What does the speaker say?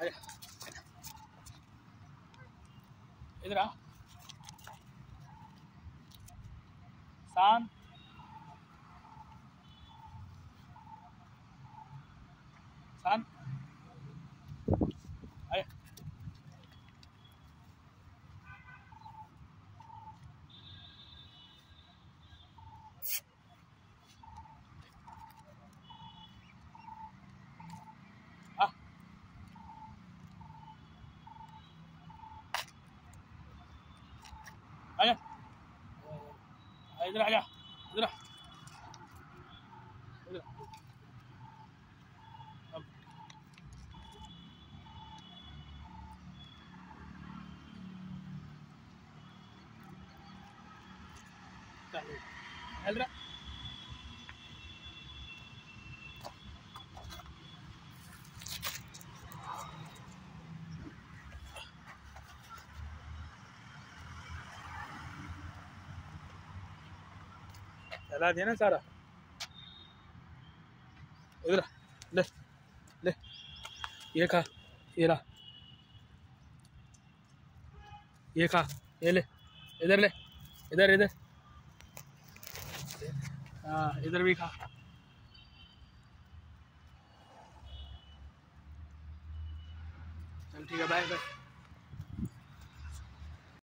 अरे इधर आ। शांत। शांत। अरे आ। आजा इधर आजा। इधर इधर। अब चलो इधर। चला दिया ना सारा। इधर ले ले ये खा। ये ला ये खा। ये ले इधर ले। इधर इधर। हाँ इधर भी खा। चल ठीक है बाय बाय।